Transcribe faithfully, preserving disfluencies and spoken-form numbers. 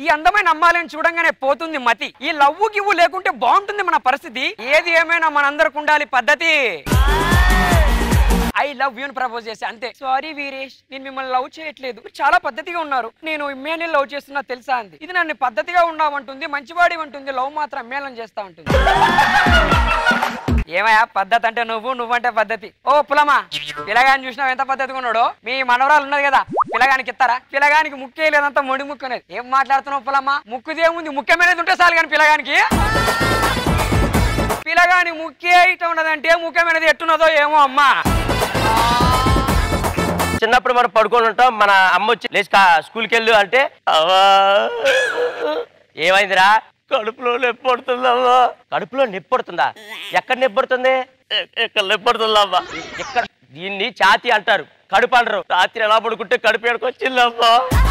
ఈ అందమైన అమ్మాయిని చూడంగానే పోతుంది మతి. ఈ లవ్వు గివ్వు లేకుంటే బాగుంటుంది మన పరిస్థితి. ఏది ఏమైనా మనందరికి ఉండాలి పద్ధతి. ఐ లవ్ యూ అని ప్రపోజ్ చేసి అంతే. సారీ వీరేష్, నేను మిమ్మల్ని లవ్ చేయట్లేదు, చాలా పద్ధతిగా ఉన్నారు, నేను ఇమ్మేని లవ్ చేస్తున్నా తెలుసా అంది. ఇది నన్ను పద్ధతిగా ఉన్నామంటుంది, మంచివాడి ఉంటుంది, లవ్ మాత్రం అమ్మేళం చేస్తా ఉంటుంది. ఏమయ్యా పద్ధతి అంటే నువ్వు, నువ్వంటే పద్ధతి. ఓ పులమా, పిల్లగాని చూసినావు ఎంత పద్ధతిగా ఉన్నాడో. మీ మనవరాలు ఉన్నది కదా, పిల్లగానికి ఇస్తారా? పిల్లగానికి ముక్కే లేదంతా మొడి ముక్కు అనేది. ఏం మాట్లాడుతున్నావు పులమా? ముక్కుదేముంది, ముఖ్యమైనది ఉంటే చాలు కానీ పిల్లగానికి. పిల్లగాని ముక్కే ఇట్లా ఉన్నదంటే ముఖ్యమైనది ఎట్టున్నదో ఏమో అమ్మా. చిన్నప్పుడు మనం పడుకొని ఉంటాం, మన అమ్మ వచ్చి లేచి స్కూల్కి వెళ్ళు అంటే ఏమైందిరా? కడుపులో నొప్పి పడుతుందమ్మా. కడుపులో నొప్పి పడుతుందా? ఎక్కడ నొప్పి పడుతుంది? ఎక్కడ నొప్పి పడుతుందమ్మా? ఎక్కడ? దీన్ని ఛాతీ అంటారు, కడుపు అంటారు. రాత్రి ఎలా పడుకుంటే కడుపు ఎక్కడికి వచ్చిందమ్మా.